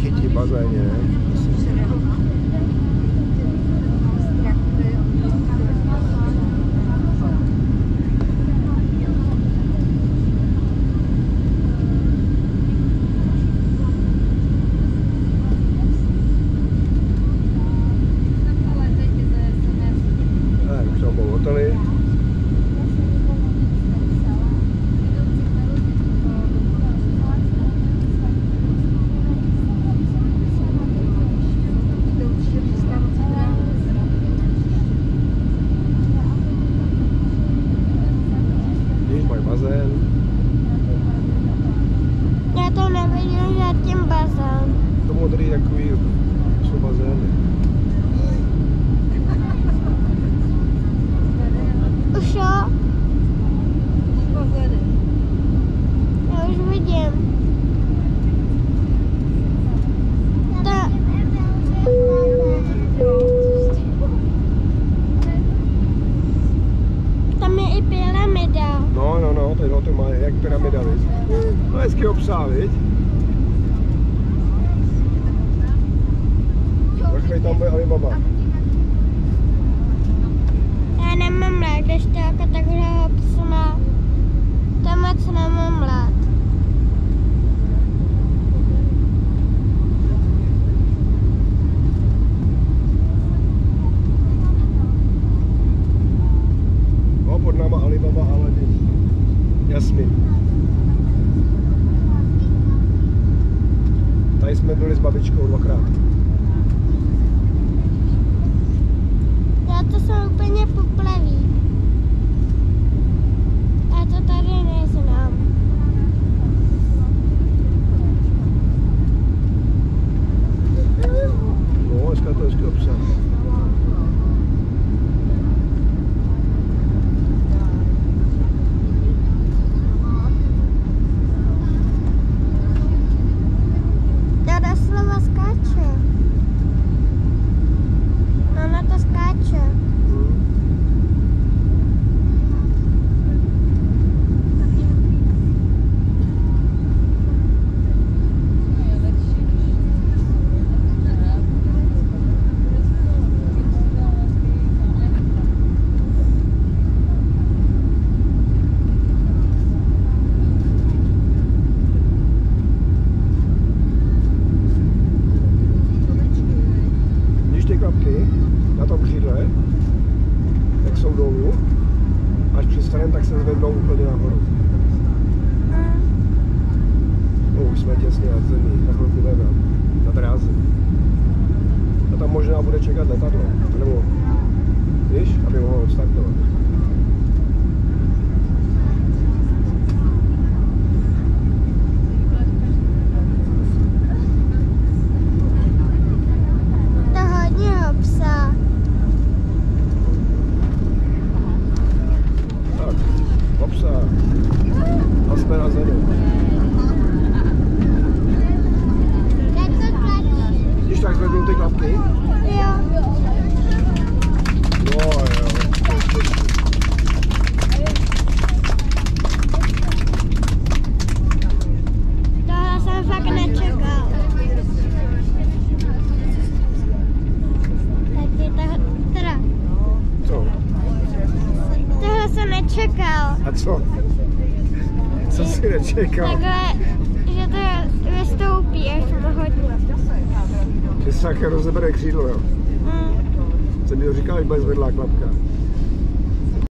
chytí v bazéně, ne? K tomu hotely. Bazén. Já to nevidím zatím bazén. To modrý takový jsou bazény. Už jo? Já už vidím. Tam je i pyramida. No, tady to má jak pyramida, viď? No hezky obsah, viď? Za chvíli tam bude Alibaba. Já nemám rád, když to jako takhle obsuna. To moc nemám rád. No, pod náma Alibaba a Aladin. Jasmin. Tady jsme byli s babičkou dvakrát. Já to jsem úplně poplaví. Já to tady neznám. No, dneska to hezky obsah. Slova skáče. Ona to skáče. Na tom křídle, jak jsou dolů, až přestanem, tak se zvednou úplně nahoru. No, už jsme těsně nad zemí, na chvilku budeme na dráze. A tam možná bude čekat letadlo, nebo víš, aby mohlo odstartovat. A jsme na zemi. Když tak zvednou ty klapky? Jo. Jo. Tohle jsem fakt nečekal. Taky teda. Co? Tohle jsem nečekal. A co? Co jsi nečekal? Takhle, že to vystoupí až hodně. Že se také rozebere křídlo, jo? Jsem mi to říkal, že bude zvedlá klapka.